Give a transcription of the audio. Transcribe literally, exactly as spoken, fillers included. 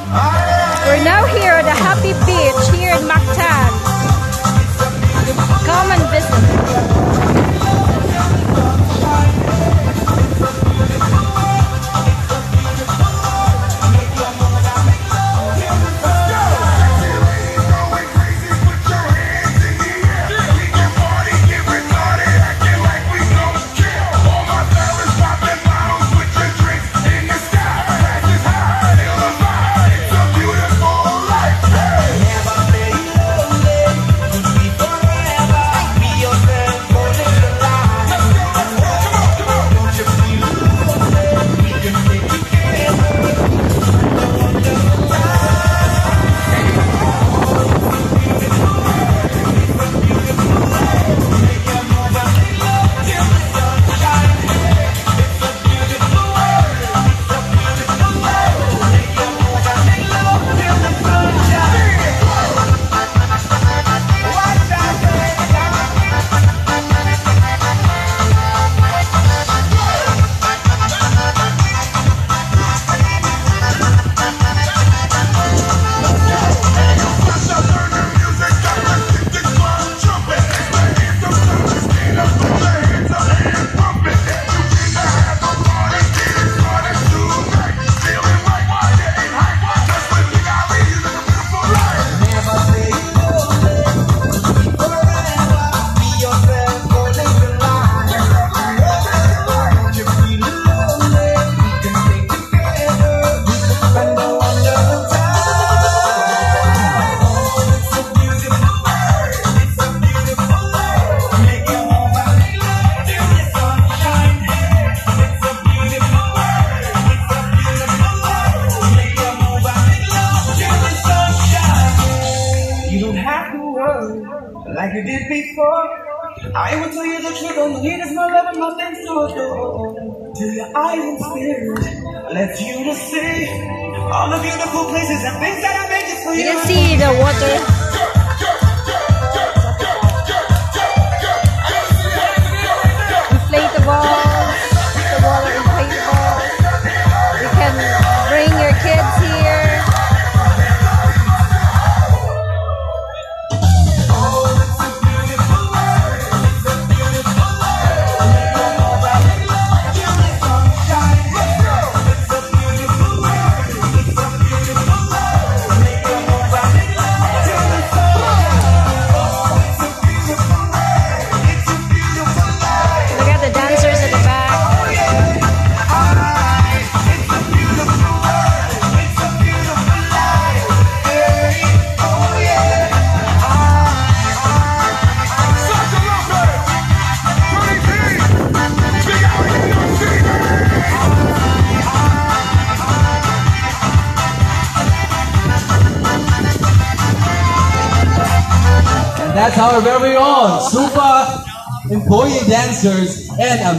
We're now here at the Happy Beach here in Mactan. Come and visit. Like you did before, I will tell you the truth. All you need is my love and my things to adore. Till your eyes and spirit lets you to see all the beautiful places and things that I made just for you. You can see the water. Inflatables, the water inflatables. You can bring your kids here. That's our very own Super Employee Dancers and